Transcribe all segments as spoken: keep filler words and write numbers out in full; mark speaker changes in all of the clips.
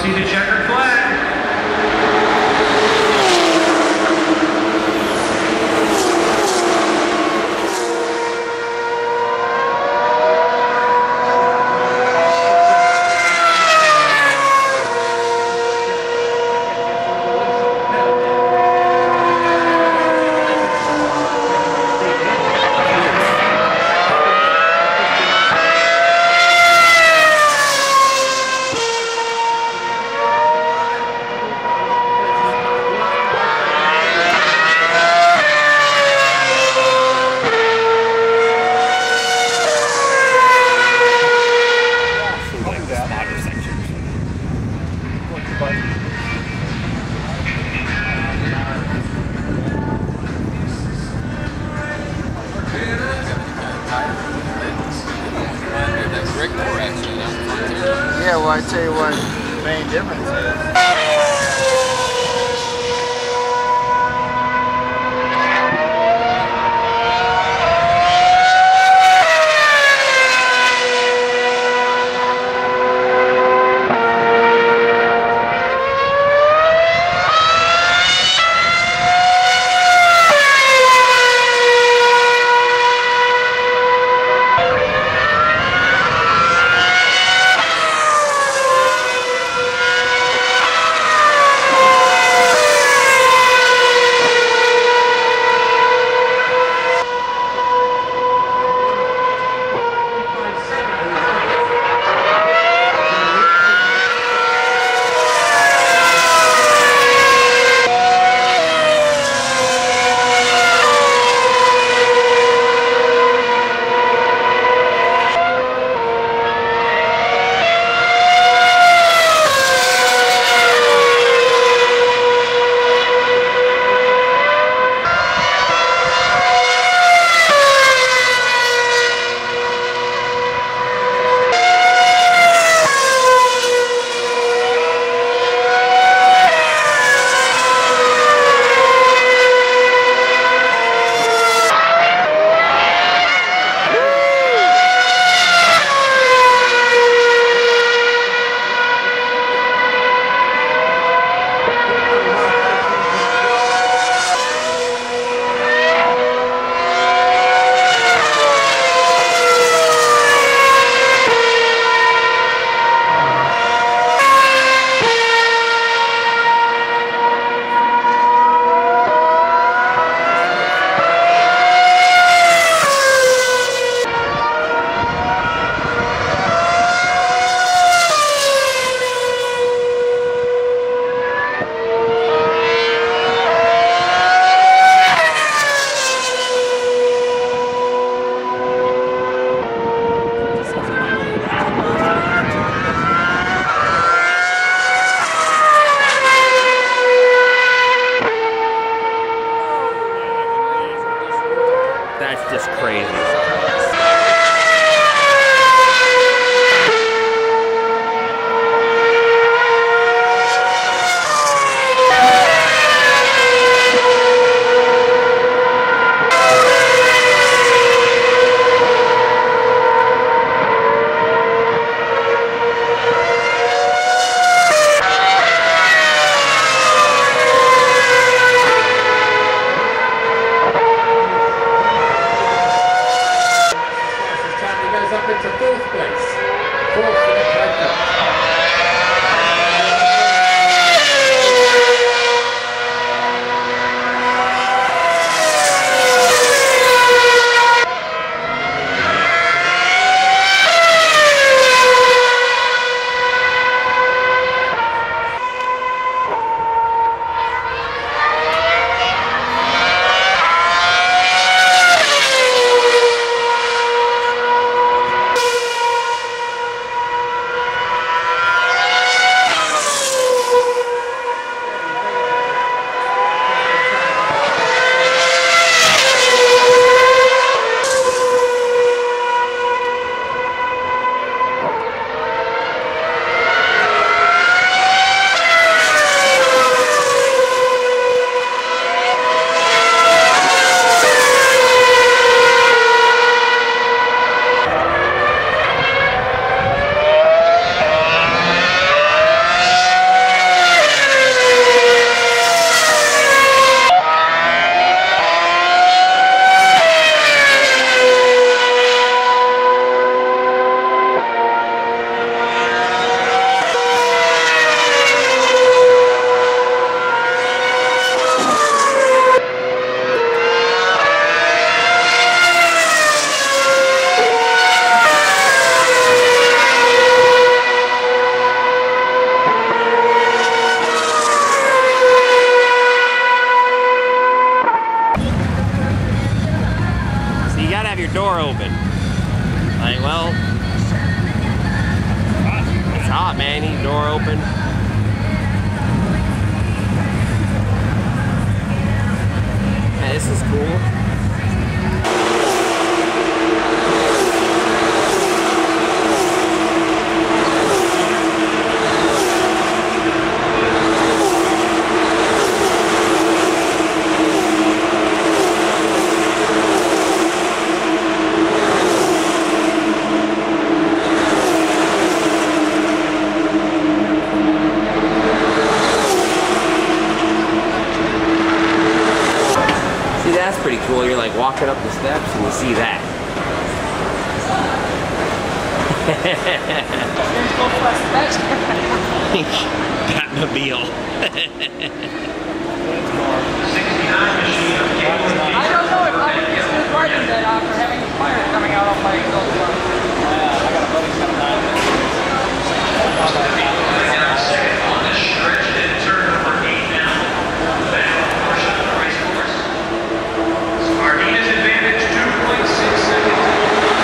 Speaker 1: see the checkered flag.
Speaker 2: Yeah, well, I tell you what the main difference is.
Speaker 1: coming. Man, this is cool. That's pretty cool. You're like walking up the steps and you see that. Batmobile.
Speaker 3: I don't know if I would consider pardon that after having fire coming out of my exhaust pipe. Yeah, I got a buddy coming out. On the stretch in turn number eight now. Back portion of the race course. Martinez advantage two point six seconds.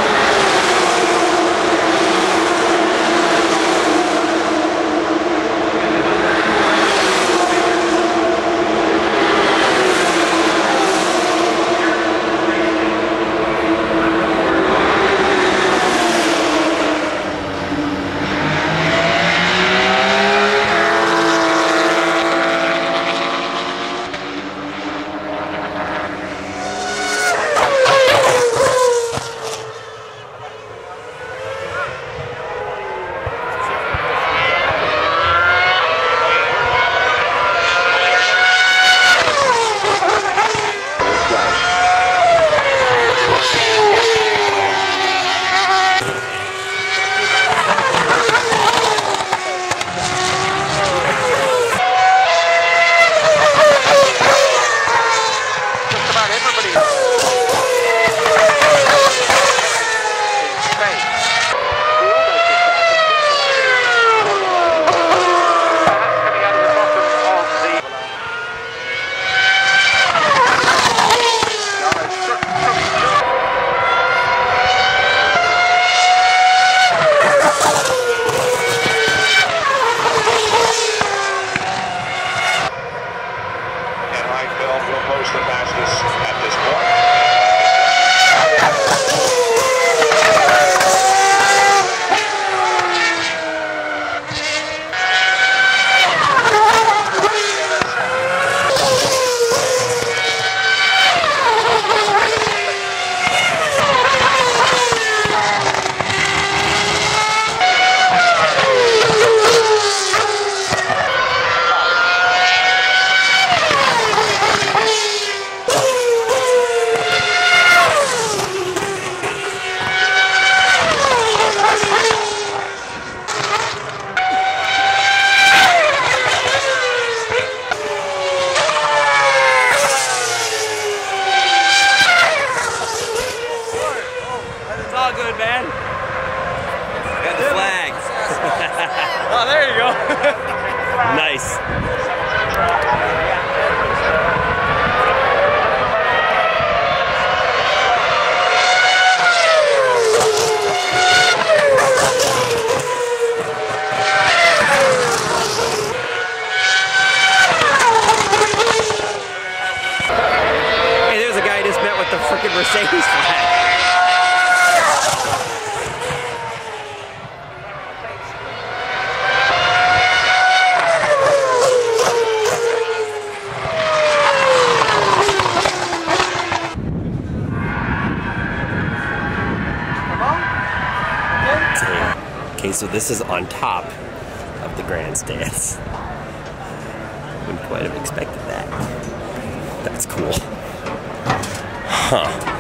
Speaker 1: Oh, there you go. Nice. Hey, there's a guy I just met with the frickin' Mercedes flag. Okay, so this is on top of the grandstands. Wouldn't quite have expected that. That's cool. Huh.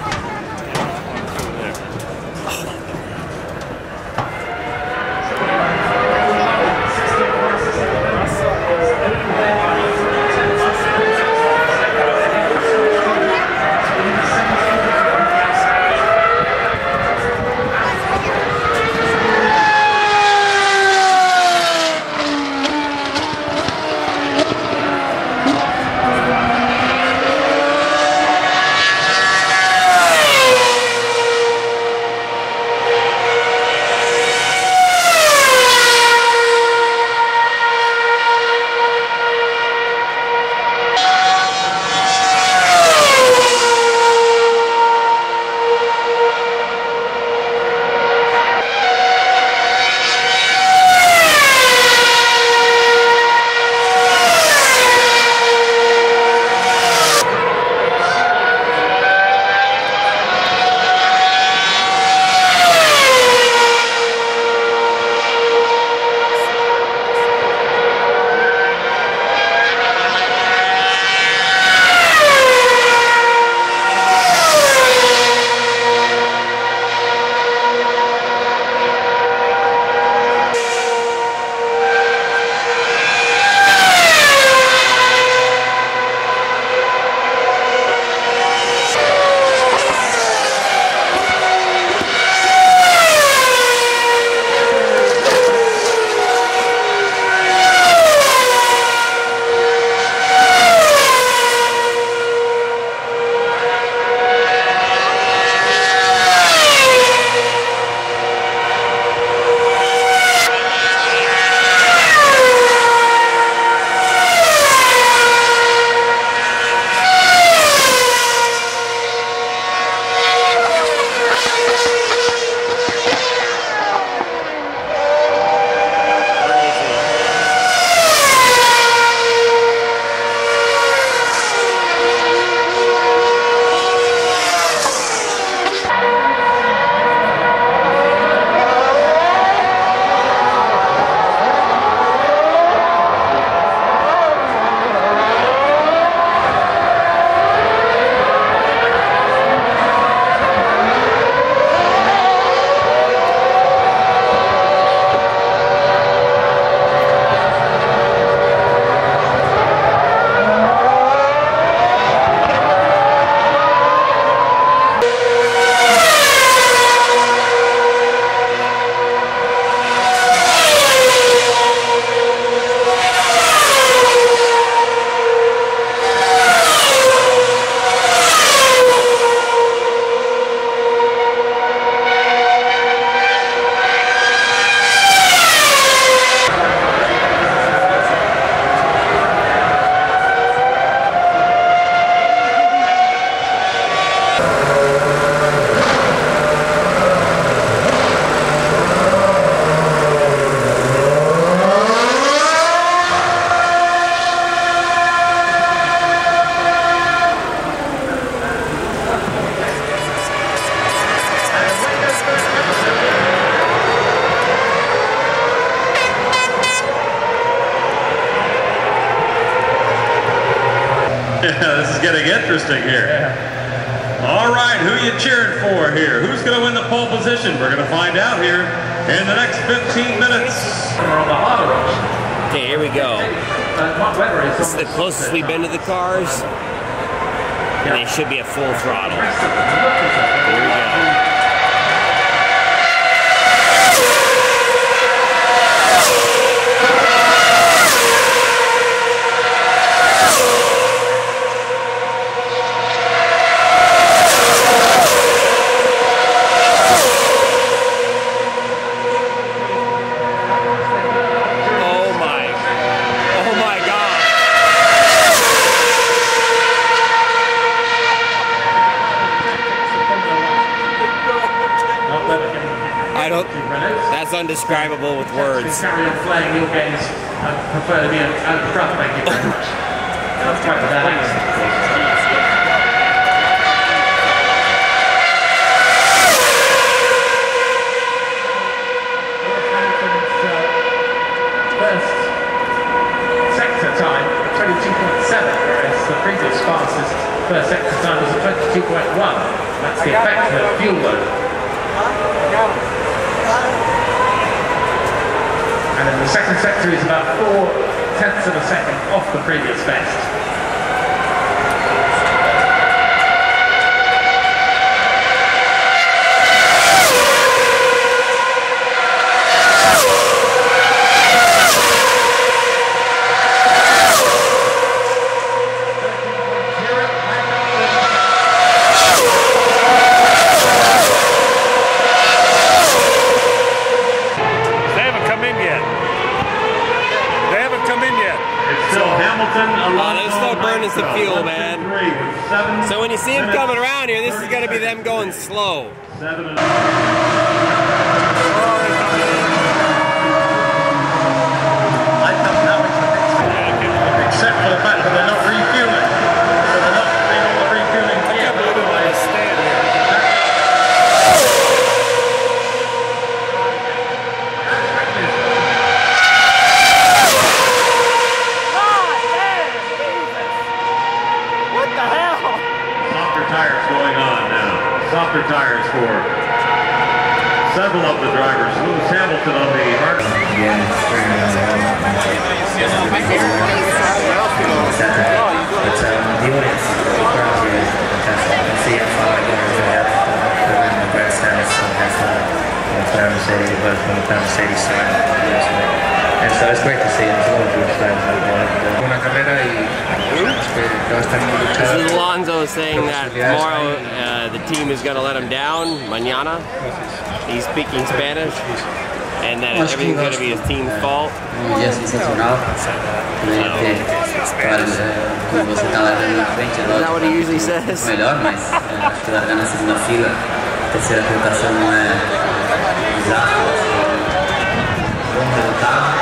Speaker 4: Yeah, this is getting interesting here. All right, who you cheering for here? Who's going to win the pole position? We're going to find out here in the next fifteen minutes.
Speaker 1: Okay, here we go. This is the closest we've been to the cars, and they should be at full throttle. Here we go. I don't, that's undescribable with words.
Speaker 3: Carry on playing your games. I prefer to be out the front, thank you very much. That's quite the First sector time, twenty-two point seven, whereas the previous fastest first sector time was twenty-two point one. That's the effect of the fuel load. And then the second sector is about four tenths of a second off the previous best.
Speaker 1: Oh, they're still burning some fuel, man. So when you see them coming around here, this is going to be them going slow.
Speaker 4: Except for the fact that they're not refueling. So they're not able to refueling here. I can't believe it want to stand here. Tires going on now. Softer tires for several of the drivers. Lewis Hamilton on the hard.
Speaker 5: Yeah, it's very nice. But um, the audience around here is fantastic. I can see how far I go as I have in the grandstands and have McLaren Mercedes, both McLaren Mercedes sign. And so it's great to see. There's a lot of good fans out there. Una carrera y que va a estar muy luchada.
Speaker 1: This is Alonso saying that tomorrow uh, the team is going to let him down, mañana. He's speaking Spanish, and that everything's going to be his team's fault.
Speaker 5: Ya sensacional.
Speaker 1: Is that what he usually says?
Speaker 5: Melhor, mas acho que na segunda fila, terceira colocação não é exato. Bom resultado.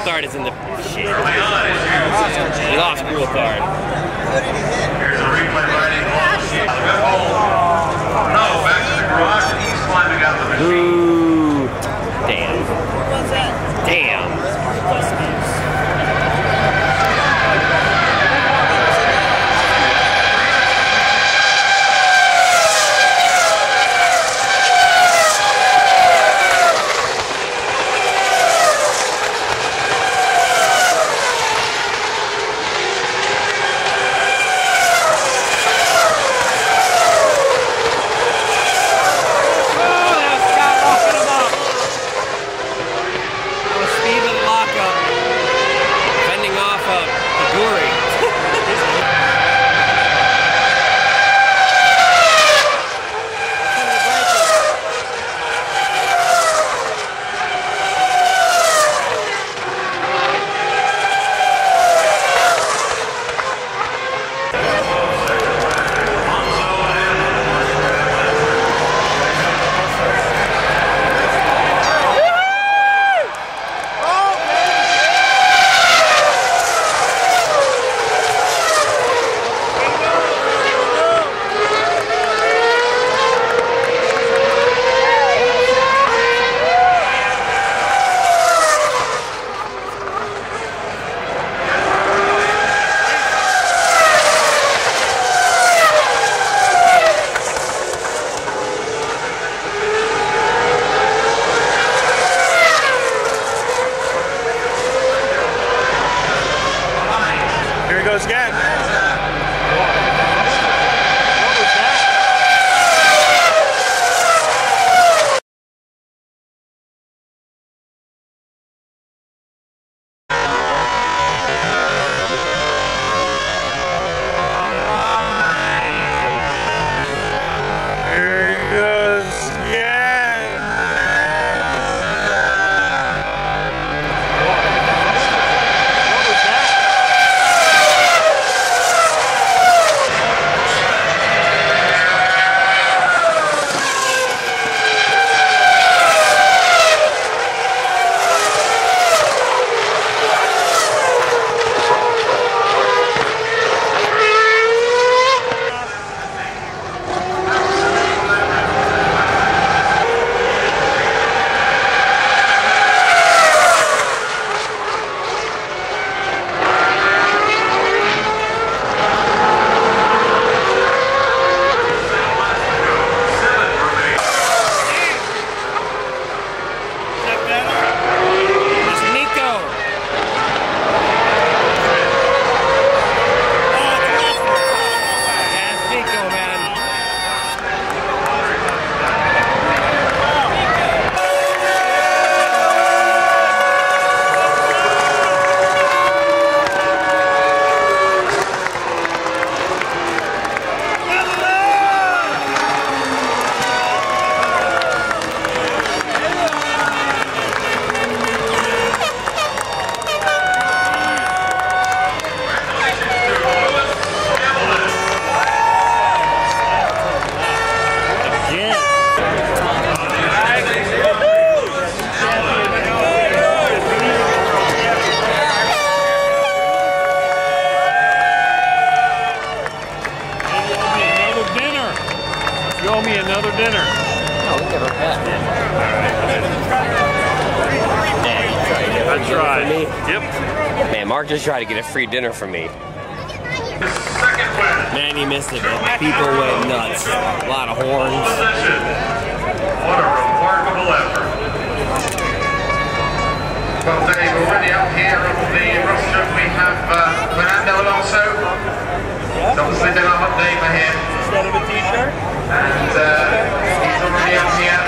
Speaker 1: Coulthard is in the shit. He lost Coulthard.
Speaker 4: Here's a replay riding on the Red Bull. No, back to the garage, and he's climbing out the machine.
Speaker 1: Ooh, damn. Damn. Mark just tried to get a free dinner from me. Man, he missed it, man. People went nuts. A lot of horns.
Speaker 4: What a remarkable effort. Well, Dave, already up here on the roster, we have uh, Fernando Alonso. It's obviously been a hot day for him.
Speaker 6: Instead of a t-shirt?
Speaker 4: And uh, he's already up here.